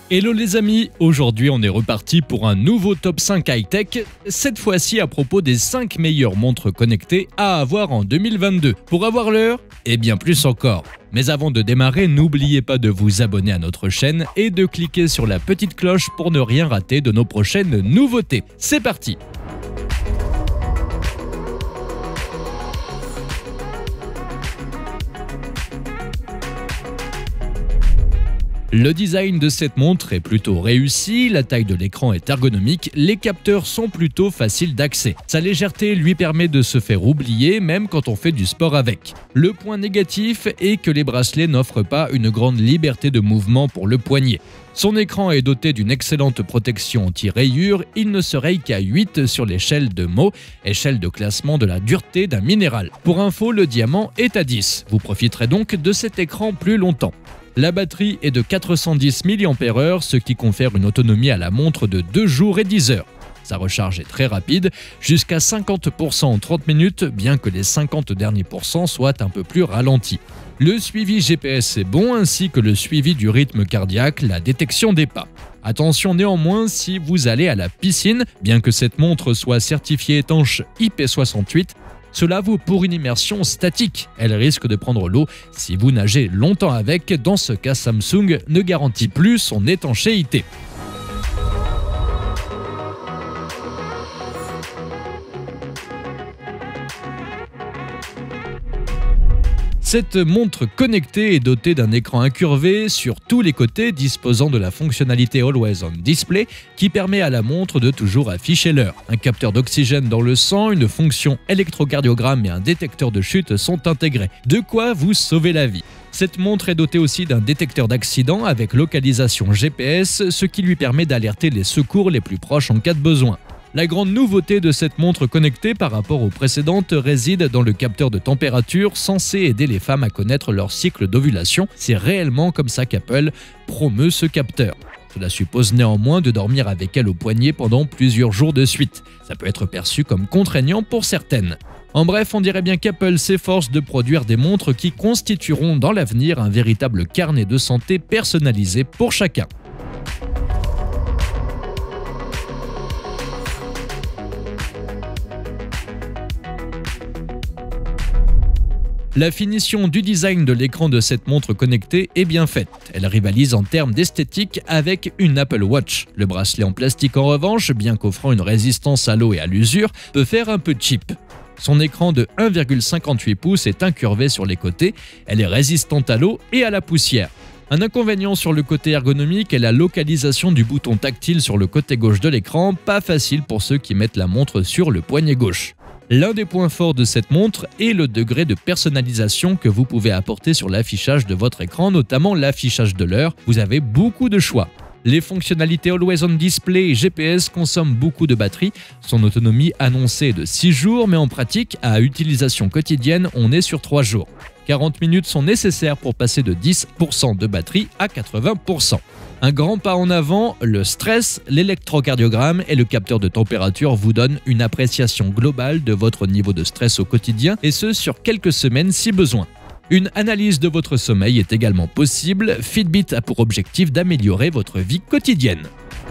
Hello les amis, aujourd'hui on est reparti pour un nouveau top 5 high-tech, cette fois-ci à propos des 5 meilleures montres connectées à avoir en 2022. Pour avoir l'heure, et bien plus encore. Mais avant de démarrer, n'oubliez pas de vous abonner à notre chaîne et de cliquer sur la petite cloche pour ne rien rater de nos prochaines nouveautés. C'est parti! Le design de cette montre est plutôt réussi, la taille de l'écran est ergonomique, les capteurs sont plutôt faciles d'accès. Sa légèreté lui permet de se faire oublier même quand on fait du sport avec. Le point négatif est que les bracelets n'offrent pas une grande liberté de mouvement pour le poignet. Son écran est doté d'une excellente protection anti-rayures, il ne se raye qu'à 8 sur l'échelle de Mohs, échelle de classement de la dureté d'un minéral. Pour info, le diamant est à 10. Vous profiterez donc de cet écran plus longtemps. La batterie est de 410 mAh, ce qui confère une autonomie à la montre de 2 jours et 10 heures. Sa recharge est très rapide, jusqu'à 50% en 30 minutes, bien que les 50 derniers pourcents soient un peu plus ralentis. Le suivi GPS est bon, ainsi que le suivi du rythme cardiaque, la détection des pas. Attention néanmoins si vous allez à la piscine, bien que cette montre soit certifiée étanche IP68, cela vaut pour une immersion statique. Elle risque de prendre l'eau si vous nagez longtemps avec. Dans ce cas, Samsung ne garantit plus son étanchéité. Cette montre connectée est dotée d'un écran incurvé sur tous les côtés disposant de la fonctionnalité Always On Display qui permet à la montre de toujours afficher l'heure. Un capteur d'oxygène dans le sang, une fonction électrocardiogramme et un détecteur de chute sont intégrés. De quoi vous sauver la vie. Cette montre est dotée aussi d'un détecteur d'accident avec localisation GPS, ce qui lui permet d'alerter les secours les plus proches en cas de besoin. La grande nouveauté de cette montre connectée par rapport aux précédentes réside dans le capteur de température censé aider les femmes à connaître leur cycle d'ovulation. C'est réellement comme ça qu'Apple promeut ce capteur. Cela suppose néanmoins de dormir avec elle au poignet pendant plusieurs jours de suite. Ça peut être perçu comme contraignant pour certaines. En bref, on dirait bien qu'Apple s'efforce de produire des montres qui constitueront dans l'avenir un véritable carnet de santé personnalisé pour chacun. La finition du design de l'écran de cette montre connectée est bien faite. Elle rivalise en termes d'esthétique avec une Apple Watch. Le bracelet en plastique en revanche, bien qu'offrant une résistance à l'eau et à l'usure, peut faire un peu cheap. Son écran de 1,58 pouces est incurvé sur les côtés, elle est résistante à l'eau et à la poussière. Un inconvénient sur le côté ergonomique est la localisation du bouton tactile sur le côté gauche de l'écran, pas facile pour ceux qui mettent la montre sur le poignet gauche. L'un des points forts de cette montre est le degré de personnalisation que vous pouvez apporter sur l'affichage de votre écran, notamment l'affichage de l'heure. Vous avez beaucoup de choix. Les fonctionnalités Always On Display et GPS consomment beaucoup de batterie. Son autonomie annoncée est de 6 jours, mais en pratique, à utilisation quotidienne, on est sur 3 jours. 40 minutes sont nécessaires pour passer de 10% de batterie à 80%. Un grand pas en avant, le stress, l'électrocardiogramme et le capteur de température vous donnent une appréciation globale de votre niveau de stress au quotidien, et ce sur quelques semaines si besoin. Une analyse de votre sommeil est également possible. Fitbit a pour objectif d'améliorer votre vie quotidienne.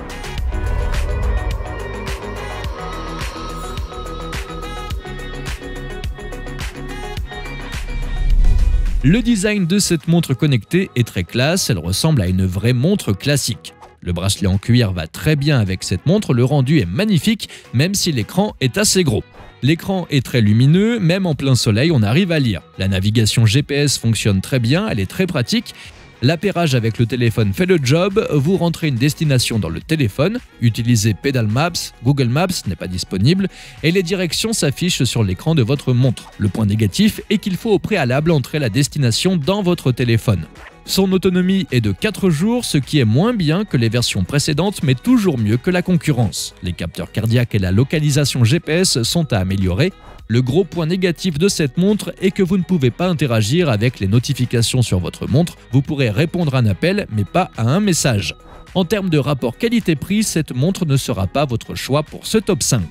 Le design de cette montre connectée est très classe, elle ressemble à une vraie montre classique. Le bracelet en cuir va très bien avec cette montre, le rendu est magnifique, même si l'écran est assez gros. L'écran est très lumineux, même en plein soleil, on arrive à lire. La navigation GPS fonctionne très bien, elle est très pratique. L'appairage avec le téléphone fait le job, vous rentrez une destination dans le téléphone, utilisez Pedal Maps, Google Maps n'est pas disponible, et les directions s'affichent sur l'écran de votre montre. Le point négatif est qu'il faut au préalable entrer la destination dans votre téléphone. Son autonomie est de 4 jours, ce qui est moins bien que les versions précédentes, mais toujours mieux que la concurrence. Les capteurs cardiaques et la localisation GPS sont à améliorer. Le gros point négatif de cette montre est que vous ne pouvez pas interagir avec les notifications sur votre montre. Vous pourrez répondre à un appel, mais pas à un message. En termes de rapport qualité-prix, cette montre ne sera pas votre choix pour ce top 5.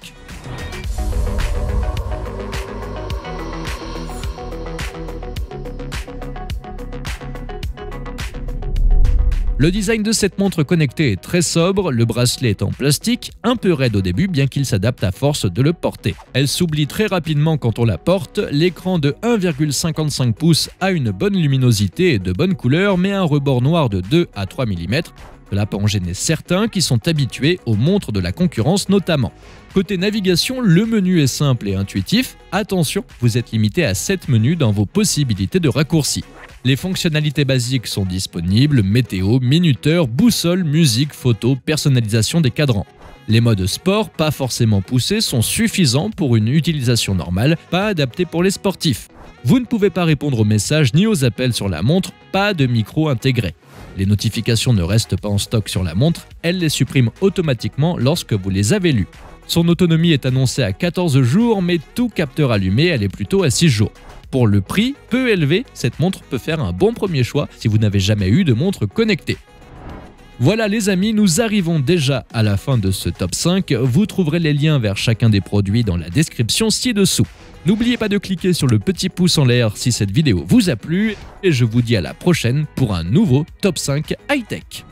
Le design de cette montre connectée est très sobre, le bracelet est en plastique, un peu raide au début bien qu'il s'adapte à force de le porter. Elle s'oublie très rapidement quand on la porte, l'écran de 1,55 pouces a une bonne luminosité et de bonnes couleurs mais un rebord noir de 2 à 3 mm. Cela peut en gêner certains qui sont habitués aux montres de la concurrence notamment. Côté navigation, le menu est simple et intuitif. Attention, vous êtes limité à 7 menus dans vos possibilités de raccourcis. Les fonctionnalités basiques sont disponibles, météo, minuteur, boussole, musique, photo, personnalisation des cadrans. Les modes sport, pas forcément poussés, sont suffisants pour une utilisation normale, pas adaptés pour les sportifs. Vous ne pouvez pas répondre aux messages ni aux appels sur la montre, pas de micro intégré. Les notifications ne restent pas en stock sur la montre, elle les supprime automatiquement lorsque vous les avez lues. Son autonomie est annoncée à 14 jours, mais tout capteur allumé, elle est plutôt à 6 jours. Pour le prix peu élevé, cette montre peut faire un bon premier choix si vous n'avez jamais eu de montre connectée. Voilà les amis, nous arrivons déjà à la fin de ce top 5. Vous trouverez les liens vers chacun des produits dans la description ci-dessous. N'oubliez pas de cliquer sur le petit pouce en l'air si cette vidéo vous a plu et je vous dis à la prochaine pour un nouveau top 5 high-tech.